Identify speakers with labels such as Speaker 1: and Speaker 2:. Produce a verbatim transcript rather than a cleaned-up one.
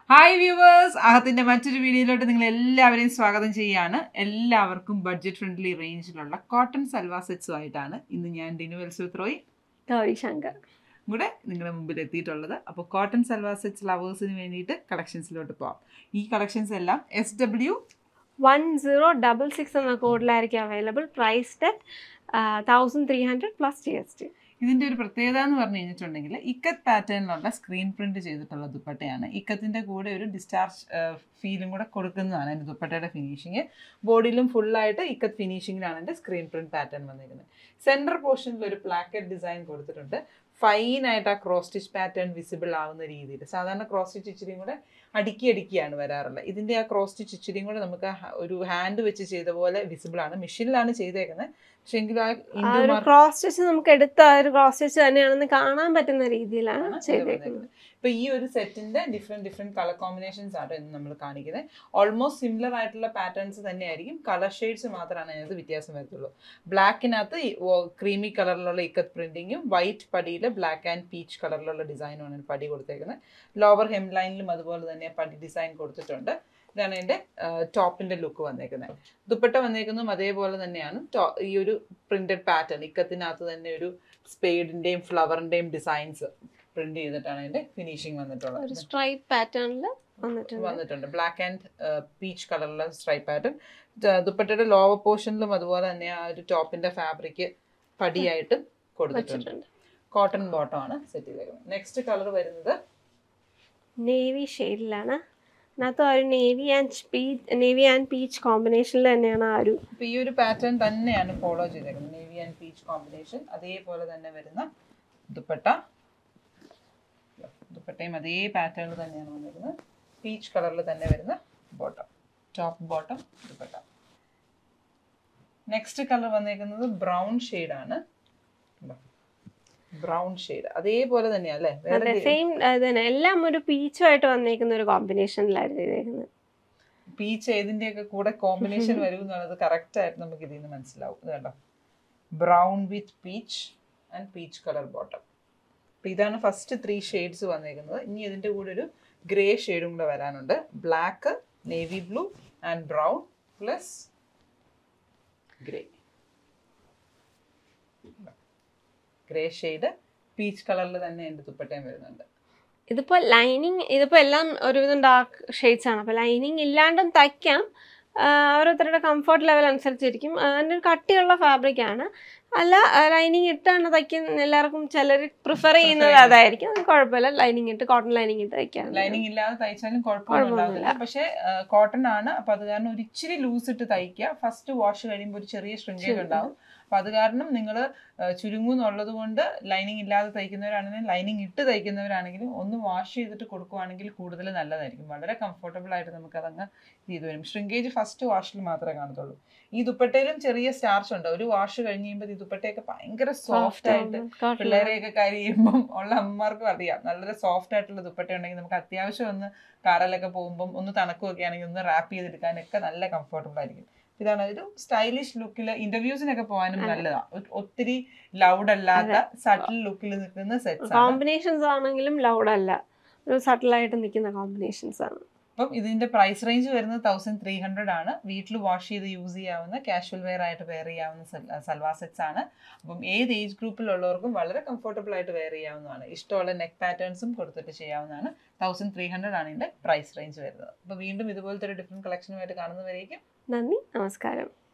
Speaker 1: Hi viewers, ആഹത്തിന്റെ മറ്റൊരു വീഡിയോയിലോട്ട് നിങ്ങൾ എല്ലാവരെയും സ്വാഗതം ചെയ്യാണ്. എല്ലാവർക്കും ബഡ്ജറ്റ് ഫ്രണ്ട്ലി റേഞ്ചിലുള്ള കോട്ടൺ സൽവാർ സെറ്റ്സും ആയിട്ടാണ് ഇന്ന് ഞാൻ ഡിനു എൽസുത്രോയി
Speaker 2: ഗൗരി ശങ്കർ
Speaker 1: കൂടെ നിങ്ങളുടെ മുമ്പിൽ എത്തിയിട്ടുള്ളത്. അപ്പോൾ കോട്ടൺ സൽവാർ സെറ്റ്സ് ലവേഴ്സിന് വേണ്ടിയിട്ട് കളക്ഷൻസിലോട്ട് പോകാം. ഈ കളക്ഷൻസ് എല്ലാം S W
Speaker 2: one zero double six എന്ന കോഡിലായിരിക്കും available. Priced at thousand three hundred plus G S T.
Speaker 1: ഇതിൻ്റെ ഒരു പ്രത്യേകത എന്ന് പറഞ്ഞു കഴിഞ്ഞിട്ടുണ്ടെങ്കിൽ ഇക്കത്ത് പാറ്റേണിലുള്ള സ്ക്രീൻ പ്രിന്റ് ചെയ്തിട്ടുള്ള ദുപ്പട്ടയാണ്. ഇക്കത്തിൻ്റെ കൂടെ ഒരു ഡിസ്ചാർജ് ഫീലും കൂടെ കൊടുക്കുന്നതാണ് എൻ്റെ ദുപ്പട്ടയുടെ ഫിനിഷിങ്. ബോഡിയിലും ഫുള്ളായിട്ട് ഇക്കത്ത് ഫിനിഷിങ്ങിലാണ് എൻ്റെ സ്ക്രീൻ പ്രിന്റ് പാറ്റേൺ വന്നിരിക്കുന്നത്. സെൻറ്റർ പോർഷനിൽ ഒരു പ്ലാക്കറ്റ് ഡിസൈൻ കൊടുത്തിട്ടുണ്ട്. ഫൈനായിട്ട് ആ ക്രോസ് സ്റ്റിച്ച് പാറ്റേൺ വിസിബിൾ ആവുന്ന രീതിയിൽ. സാധാരണ ക്രോസ് സ്റ്റിച്ച് ഇച്ചിരിയും കൂടെ അടുക്കി അടുക്കിയാണ് വരാറുള്ളത്. ഇതിൻ്റെ ആ ക്രോസ് സ്റ്റിച്ച് ഇച്ചിരിയും കൂടെ നമുക്ക് ഒരു ഹാൻഡ് വെച്ച് ചെയ്ത പോലെ വിസിബിൾ ആണ്. മെഷീനിലാണ് ചെയ്തേക്കുന്നത്. പക്ഷെ എങ്കിലും ആ
Speaker 2: ക്രോസ് സ്റ്റിച്ച് നമുക്ക് എടുത്ത ഒരു ക്രോസ് സ്റ്റിച്ച് തന്നെയാണെന്ന് കാണാൻ പറ്റുന്ന രീതിയിലാണ് ചെയ്തേക്കുന്നത്.
Speaker 1: ഇപ്പൊ ഈ ഒരു സെറ്റിന്റെ ഡിഫറെന്റ് ഡിഫറെന്റ് കളർ കോമ്പിനേഷൻസ് ആണ് ഇന്ന് നമ്മൾ കാണിക്കുന്നത്. ഓൾമോസ്റ്റ് സിമിലർ ആയിട്ടുള്ള പാറ്റേൺസ് തന്നെയായിരിക്കും. കളർ ഷെയ്ഡ്സ് മാത്രമാണ് അതിനകത്ത് വ്യത്യാസം വരത്തുള്ളൂ. ബ്ലാക്കിനകത്ത് ക്രീമി കളറിലുള്ള ഇക്കത്ത് പ്രിന്റിങ്ങും വൈറ്റ് പടിയിൽ ബ്ലാക്ക് ആൻഡ് പീച്ച് കളറിലുള്ള ഡിസൈനുമാണ് പടി കൊടുത്തേക്കുന്നത്. ലോവർ ഹെം ലൈനിലും അതുപോലെ തന്നെ പടി ഡിസൈൻ കൊടുത്തിട്ടുണ്ട്. ഇതാണ് എൻ്റെ ടോപ്പിന്റെ ലുക്ക് വന്നേക്കുന്നത്. ദുപ്പട്ട വന്നേക്കുന്നതും അതേപോലെ തന്നെയാണ്. ഈ ഒരു പ്രിന്റഡ് പാറ്റേൺ ഇക്കത്തിനകത്ത് തന്നെ ഒരു സ്പേഡിന്റെയും ഫ്ലവറിന്റെയും ഡിസൈൻസ് പ്രിന്റ് ചെയ്തിട്ടാണ് അതിന്റെ ഫിനിഷിംഗ് വന്നിട്ടുള്ളത്.
Speaker 2: സ്ട്രൈപ്പ് പാറ്റേണിൽ
Speaker 1: വന്നിട്ടുണ്ട്. ബ്ലാക്ക് ആൻഡ് പീച്ച് കളറിലുള്ള സ്ട്രൈപ്പ് പാറ്റേൺ. ദുപ്പട്ടയുടെ ലോവർ പോർഷനിലും അതുപോലെ തന്നെ ആ ഒരു ടോപ്പിന്റെ ഫാബ്രിക് പടിയായിട്ട് കൊടുത്തിട്ടുണ്ട്. കോട്ടൺ ബോട്ടം ആണ് സെറ്റ് ചെയ്തേക്കുന്നത്. നെക്സ്റ്റ് കളർ വരുന്നത്
Speaker 2: നേവി ഷെയ്ഡിലാണ്. അതിനകത്ത് ഒരു navy and peach navy and peach കോമ്പിനേഷനിൽ തന്നെയാണ് ആ ഒരു
Speaker 1: ഈ ഒരു പാറ്റേൺ തന്നെയാണ് ഫോളോ ചെയ്തേക്കുന്നത്. Navy and peach combination. അതേപോലെ തന്നെ വരുന്ന ദുപ്പട്ട. ദുപ്പട്ടയും അതേ പാറ്റേണിൽ തന്നെയാണ് വന്നിരിക്കുന്നത്. പീച്ച് കളറിൽ തന്നെ വരുന്ന bottom, top bottom dupatta. Next colour വന്നേക്കുന്നത് ബ്രൗൺ ഷെയ്ഡാണ്. ബ്രൗൺ ഷെയ്ഡ് അതേപോലെ തന്നെയല്ലേ,
Speaker 2: സെയിം തന്നെ എല്ലാം ഒരു പീച്ചുമായിട്ട് വന്നേക്കുന്ന ഒരു കോമ്പിനേഷനിലായിരുന്നു ചെയ്തേക്കുന്നത്.
Speaker 1: പീച്ച് ഏതിൻ്റെയൊക്കെ കൂടെ കോമ്പിനേഷൻ വരും എന്നുള്ളത് കറക്റ്റ് ആയിട്ട് നമുക്ക് ഇതിൽ നിന്ന് മനസ്സിലാവും. കേട്ടോ, brown with peach and peach colour bottom. അപ്പം ഇതാണ് ഫസ്റ്റ് ത്രീ ഷെയ്ഡ്സ് വന്നേക്കുന്നത്. ഇനി ഇതിൻ്റെ കൂടെ ഒരു ഗ്രേ ഷെയ്ഡും കൂടെ വരാനുണ്ട്. Black, navy blue and brown plus grey. Grey shade peach കളറിൽ തന്നെ എൻ്റെ ദുപ്പട്ടയും വരുന്നുണ്ട്.
Speaker 2: ഇതിപ്പോ ലൈനിങ് ഇതിപ്പോ എല്ലാം ഒരുവിധം ഡാർക്ക് ഷെയ്ഡ്സ് ആണ്. അപ്പൊ ലൈനിങ് ഇല്ലാണ്ടും തയ്ക്കാം. ഓരോരുത്തരുടെ കംഫർട്ട് ലെവൽ അനുസരിച്ചിരിക്കും. അതിൻ്റെ ഒരു കട്ടിയുള്ള ഫാബ്രിക് ആണ്. അല്ല, ലൈനിങ് ഇട്ടാണ് തയ്ക്കുന്ന എല്ലാവർക്കും ചിലർ പ്രിഫർ ചെയ്യുന്നത് അതായിരിക്കും. കുഴപ്പമില്ല, ലൈനിങ് ഇട്ട് കോട്ടൺ ലൈനിങ് ഇട്ട് തയ്ക്കാം.
Speaker 1: ലൈനിങ് ഇല്ലാതെ തയ്ച്ചാലും കുഴപ്പമൊന്നുമില്ല. പക്ഷെ കോട്ടൺ ആണ്. അപ്പൊ അത് കാരണം ഒരു ഇച്ചിരി ലൂസ് ഇട്ട് തയ്ക്കുക. ഫസ്റ്റ് വാഷ് കഴിയുമ്പോൾ ഒരു ചെറിയ ശൃംഖല ഉണ്ടാവും. അപ്പൊ അത് കാരണം നിങ്ങൾ ചുരുങ്ങുന്നുള്ളത് കൊണ്ട് ലൈനിങ് ഇല്ലാതെ തയ്ക്കുന്നവരാണെങ്കിലും ലൈനിങ് ഇട്ട് തയ്ക്കുന്നവരാണെങ്കിലും ഒന്ന് വാഷ് ചെയ്തിട്ട് കൊടുക്കുവാണെങ്കിൽ കൂടുതൽ നല്ലതായിരിക്കും. വളരെ കംഫർട്ടബിൾ ആയിട്ട് നമുക്ക് അതങ്ങ് ചെയ്തു വരും. ഷ്രിങ്കേജ് ഫസ്റ്റ് വാഷിൽ മാത്രമേ കാണത്തുള്ളൂ. ഈ ദുപ്പട്ടയിലും ചെറിയ സ്റ്റാർച്ച് ഉണ്ട്. ഒരു വാഷ് കഴിഞ്ഞ് കഴിയുമ്പോൾ ഈ ദുപ്പട്ടയൊക്കെ ഭയങ്കര സോഫ്റ്റ് ആയിട്ട് പിള്ളേരെയൊക്കെ കാര്യം ചെയ്യുമ്പം ഉള്ള അമ്മമാർക്കും അറിയാം. നല്ല സോഫ്റ്റ് ആയിട്ടുള്ള ദുപ്പട്ട ഉണ്ടെങ്കിൽ നമുക്ക് അത്യാവശ്യം ഒന്ന് കാറിലൊക്കെ പോകുമ്പം ഒന്ന് തണുക്കുകയൊക്കെ ആണെങ്കിൽ ഒന്ന് റാപ്പ് ചെയ്തെടുക്കാനൊക്കെ നല്ല കംഫർട്ടബിൾ ആയിരിക്കും. ഇതാണ് ഒരു സ്റ്റൈലിഷ് ലുക്കിൽ ഇന്റർവ്യൂസിനൊക്കെ പോകാനും നല്ലതാണ്. ഒത്തിരി ലൗഡ് അല്ലാത്ത സട്ടിൽ ലുക്കിൽ നിൽക്കുന്ന സെറ്റ്സ്.
Speaker 2: കോമ്പിനേഷൻസ് ആണെങ്കിലും ലൗഡ് അല്ല, ഒരു സട്ടിലായിട്ട് നിൽക്കുന്ന കോമ്പിനേഷൻസ് ആണ്.
Speaker 1: അപ്പം ഇതിന്റെ പ്രൈസ് റേഞ്ച് വരുന്നത് തൗസൻഡ് ത്രീ ഹൺഡ്രഡ് ആണ്. വീട്ടിൽ വാഷ് ചെയ്ത് യൂസ് ചെയ്യാവുന്ന കാഷ്വൽ വെയർ ആയിട്ട് വെയർ ചെയ്യാവുന്ന സൽവാർ സെറ്റ്സ് ആണ്. അപ്പം ഏത് ഏജ് ഗ്രൂപ്പിലുള്ളവർക്കും വളരെ കംഫർട്ടബിൾ ആയിട്ട് വെയർ ചെയ്യാവുന്നതാണ്. ഇഷ്ടമുള്ള നെക്ക് പാറ്റേൺസും കൊടുത്തിട്ട് ചെയ്യാവുന്നതാണ്. തൗസൻഡ് ത്രീ ഹൺഡ്രഡ് ആണ് ഇതിന്റെ പ്രൈസ് റേഞ്ച് വരുന്നത്. അപ്പോൾ വീണ്ടും ഇതുപോലത്തെ ഒരു ഡിഫറെന്റ് കളക്ഷനുമായിട്ട് കാണുന്നവരേക്കും
Speaker 2: നന്ദി, നമസ്കാരം.